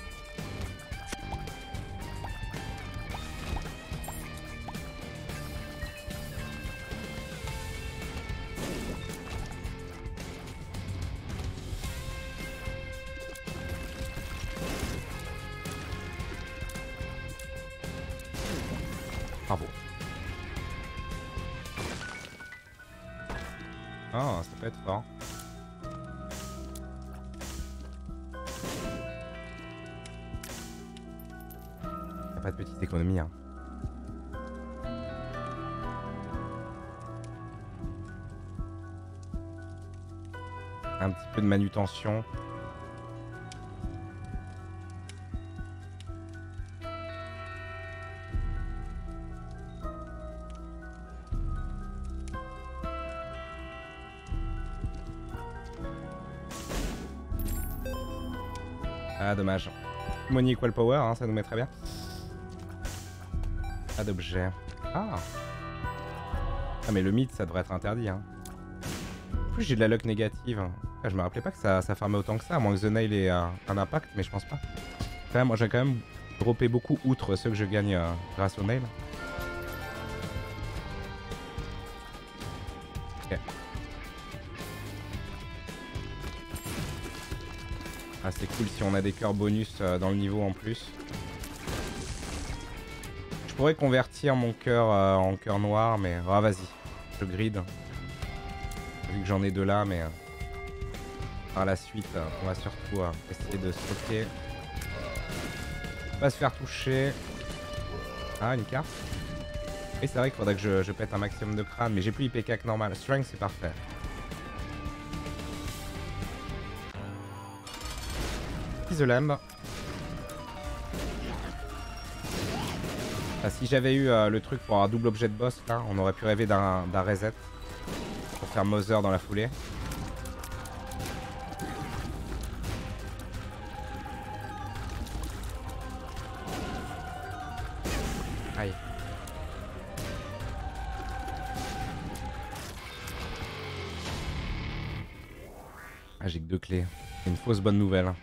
Bravo. Ah, ça peut être fort. Y'a pas de petite économie, hein. Un petit peu de manutention. Ah, dommage. Money equal power, hein, ça nous met très bien. Pas d'objet. Ah. Ah, mais le mythe, ça devrait être interdit. Hein. En plus, j'ai de la luck négative. Ah, je me rappelais pas que ça, ça farmait autant que ça, à moins que The Nail ait euh, un impact, mais je pense pas. Quand même, moi, j'ai quand même droppé beaucoup outre ceux que je gagne euh, grâce au Nail. Ok. Ah, c'est cool si on a des cœurs bonus euh, dans le niveau en plus. Je pourrais convertir mon cœur euh, en cœur noir, mais ah, vas-y, je grid. Vu que j'en ai deux là, mais euh, par la suite, euh, on va surtout euh, essayer de stocker. Pas se faire toucher. Ah, une carte. Et c'est vrai qu'il faudrait que je, je pète un maximum de crâne, mais j'ai plus I P K que normal. Strength, c'est parfait. The Lamb. Ah, si j'avais eu euh, le truc pour avoir double objet de boss là, on aurait pu rêver d'un reset pour faire Mother dans la foulée. Aïe. Ah, j'ai que deux clés. C'est une fausse bonne nouvelle.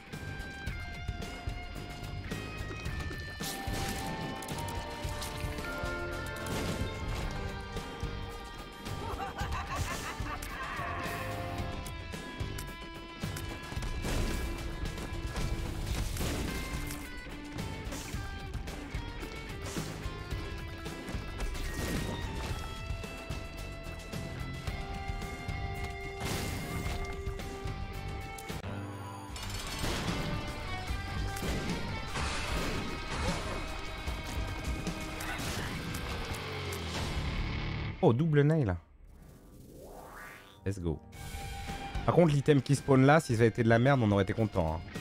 Oh, double nail. Let's go. Par contre, l'item qui spawn là, si ça avait été de la merde, on aurait été content. Hein.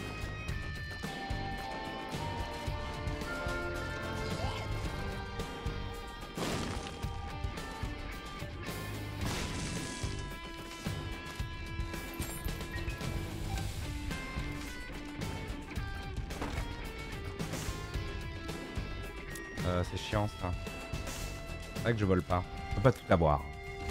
Euh, c'est chiant ça. C'est vrai que je vole pas. Je peux pas tout avoir.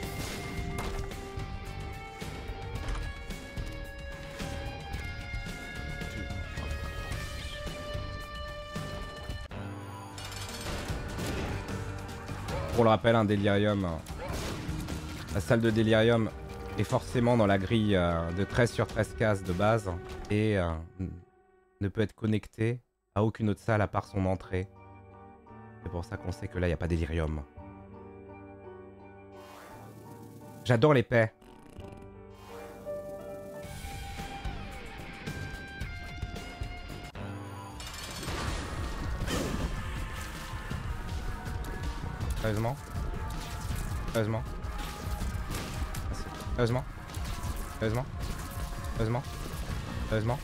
Pour le rappel, un délirium. La salle de délirium est forcément dans la grille euh, de treize sur treize cases de base et euh, ne peut être connectée à aucune autre salle à part son entrée. C'est pour ça qu'on sait que là, il n'y a pas délirium. J'adore les paix. Sérieusement? Sérieusement? Sérieusement? Sérieusement? Sérieusement? Sérieusement?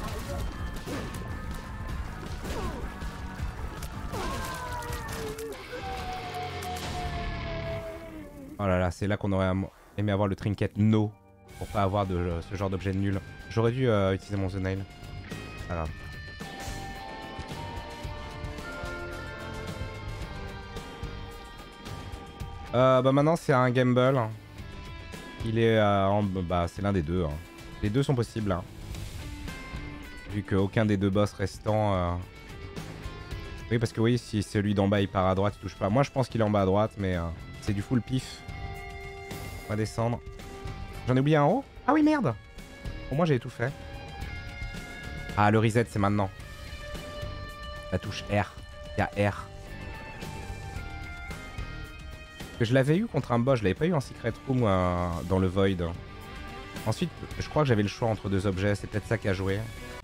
Oh là là, c'est là qu'on aurait aimé avoir le trinket no pour pas avoir de euh, ce genre d'objet nul. J'aurais dû euh, utiliser mon The Nail. Pas grave. Euh, bah maintenant c'est un gamble. Il est euh, en... bah c'est l'un des deux. Hein. Les deux sont possibles. Hein. Vu qu'aucun des deux boss restants. Euh... Oui parce que oui si celui d'en bas il part à droite il touche pas. Moi je pense qu'il est en bas à droite mais euh, c'est du full pif. On va descendre. J'en ai oublié un en haut? Ah oui merde. Pour moi j'avais tout fait. Ah le reset c'est maintenant. La touche R. Il y a R. Que je l'avais eu contre un boss, je l'avais pas eu en secret room ou euh, dans le void. Ensuite, je crois que j'avais le choix entre deux objets, c'est peut-être ça qui a joué.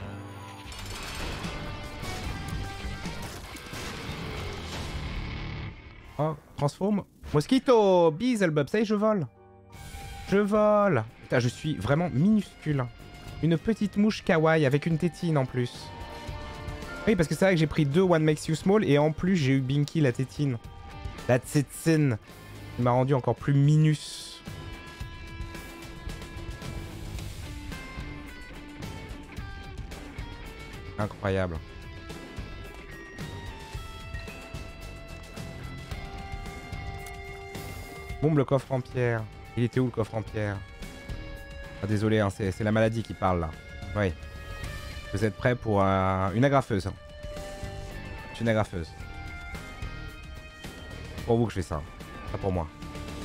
Oh, transforme. Mosquito, Beelzebub, ça y est, je vole. Je vole. Putain, je suis vraiment minuscule. Une petite mouche kawaii avec une tétine en plus. Oui, parce que c'est vrai que j'ai pris deux One Makes You Small et en plus j'ai eu Binky la tétine. La tétine. Il m'a rendu encore plus minus. Incroyable. Boum, le coffre en pierre. Il était où le coffre en pierre? Ah, désolé, hein, c'est la maladie qui parle là. Oui. Vous êtes prêts pour euh, une agrafeuse? C'est une agrafeuse. C'est pour vous que je fais ça. Pas pour moi.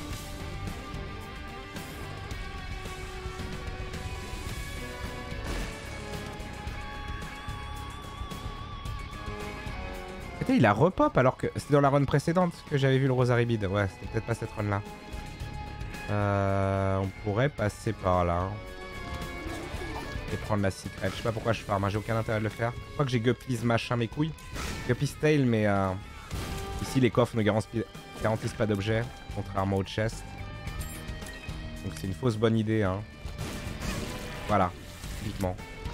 C'était il a repop alors que c'était dans la run précédente que j'avais vu le Rosary Bead. Ouais, c'était peut-être pas cette run là. Euh, on pourrait passer par là. Et prendre la secret. Je sais pas pourquoi je farm, hein. J'ai aucun intérêt de le faire. Je crois que j'ai Guppy's machin mes couilles. Guppy's tail mais euh, ici les coffres ne garantissent garantissent pas d'objets, contrairement au chest. Donc c'est une fausse bonne idée. Hein. Voilà, typiquement.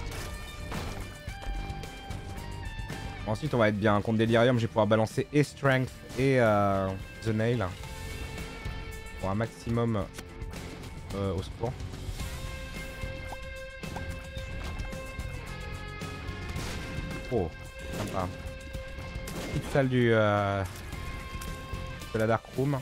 Ensuite on va être bien. Contre Delirium, je vais pouvoir balancer et Strength et euh, The Nail. Pour un maximum euh, au secours. Oh, sympa. Petite salle du... Euh, de la Dark Room.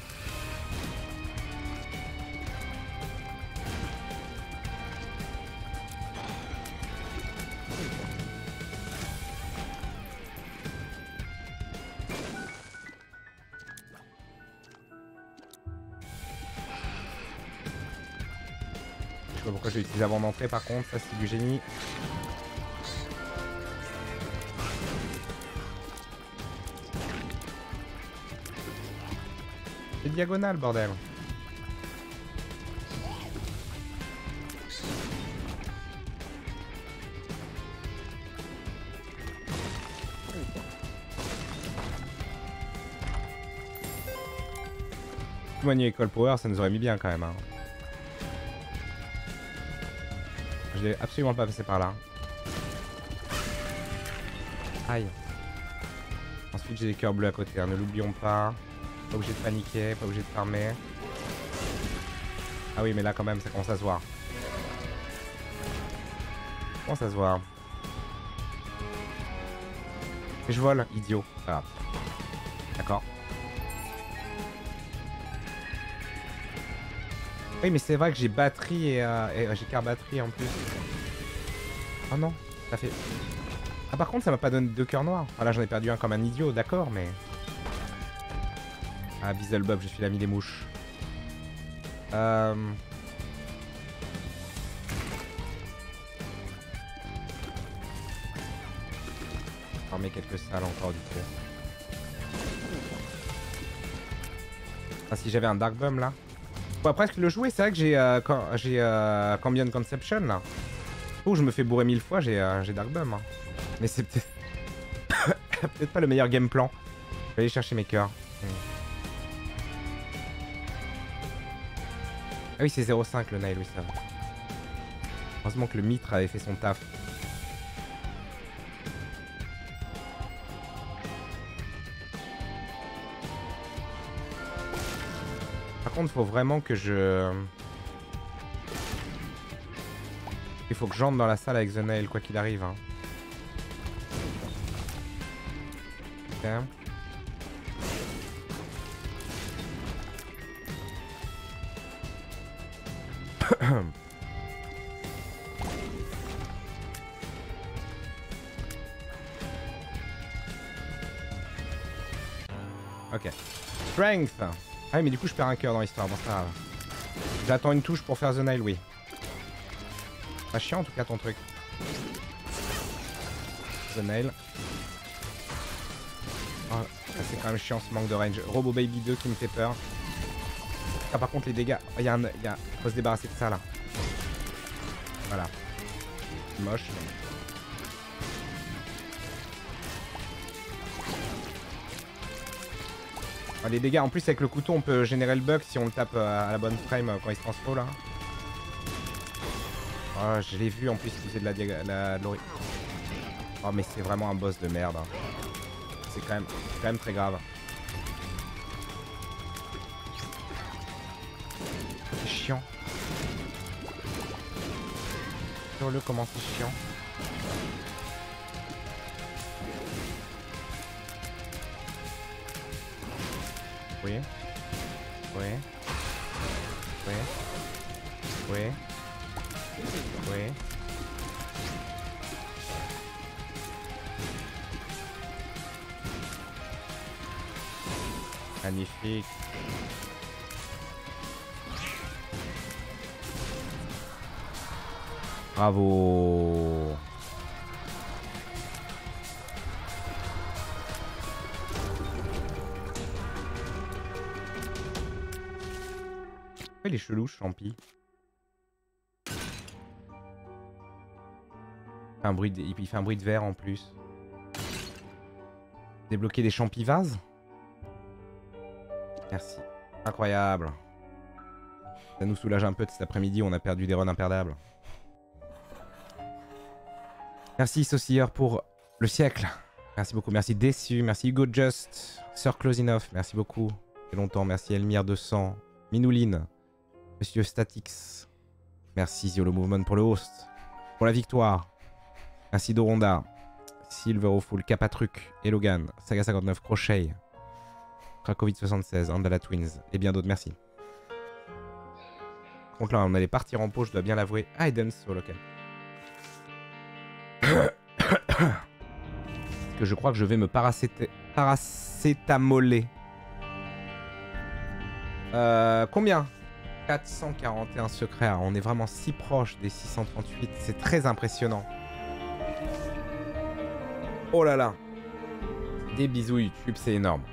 Je sais pas pourquoi je l'ai utilisé avant d'entrer par contre, ça c'est du génie. C'est diagonale bordel. Moigné et Cold Power, ça nous aurait mis bien quand même. Hein. Je l'ai absolument pas passé par là. Aïe. Ensuite j'ai des cœurs bleus à côté, hein. Ne l'oublions pas. Pas obligé de paniquer, pas obligé de farmer. Ah oui mais là quand même ça commence à se voir. Ça commence à se voir. Et je vole, idiot. Voilà. D'accord. Oui mais c'est vrai que j'ai batterie et, euh, et euh, j'ai car batterie en plus. Oh non, ça fait... Ah par contre ça m'a pas donné deux cœurs noirs. Ah là j'en ai perdu un comme un idiot, d'accord mais... Ah Beelzebub, je suis l'ami des mouches. Euh... Farmer quelques salles encore du coup. Ah si j'avais un Dark Bum là. On pourrait presque le jouer, c'est vrai que j'ai euh, j'ai euh, Cambion Conception là. Oh je me fais bourrer mille fois, j'ai euh, Dark Bum. Hein. Mais c'est peut-être peut-être pas le meilleur game plan. Je vais aller chercher mes cœurs. Mmh. Ah oui c'est zéro cinq le Nail, oui ça va. Heureusement que le mitre avait fait son taf. Par contre il faut vraiment que je... Il faut que j'entre dans la salle avec The Nail quoi qu'il arrive. Hein. Okay. Ok. Strength. Ah oui mais du coup je perds un cœur dans l'histoire, bon c'est pas grave. J'attends une touche pour faire The Nail, oui. Pas chiant en tout cas ton truc. The Nail. Oh, c'est quand même chiant ce manque de range. Robo Baby deux qui me fait peur. Ah par contre les dégâts, il oh, y a un... Y a... faut se débarrasser de ça là. Voilà. C'est moche. Oh, les dégâts, en plus avec le couteau on peut générer le bug si on le tape à la bonne frame quand il se transfo là. Oh je l'ai vu en plus utiliser de la, la, de oh mais c'est vraiment un boss de merde. Hein. C'est quand même, quand même très grave. C'est chiant. Sur le comment c'est chiant. Oui. Oui. Oui. Oui. Oui. Magnifique. Bravo. Il est chelou, Champi. Un bruit de... Il fait un bruit de verre en plus. Débloquer des champis vases. Merci. Incroyable. Ça nous soulage un peu de cet après-midi, on a perdu des runs imperdables. Merci Saucilleur pour le siècle. Merci beaucoup, merci Déçu, merci Hugo Just, Sir Close Enough, merci beaucoup. Ça fait longtemps, merci Elmire deux cents, Minouline, Monsieur Statix. Merci Ziolo Movement pour le host, pour la victoire. Merci Doronda, Silveroful, Capatruc, Elogan, Saga cinquante-neuf, Crochet, Krakovic soixante-seize, Andala Twins et bien d'autres, merci. Donc là on allait partir en pot, je dois bien l'avouer. Ah, Eden sur lequel. Parce que je crois que je vais me paracéter... paracétamoler. Euh, combien? quatre cent quarante et un secrets. Alors, on est vraiment si proche des six cent trente-huit. C'est très impressionnant. Oh là là. Des bisous YouTube, c'est énorme.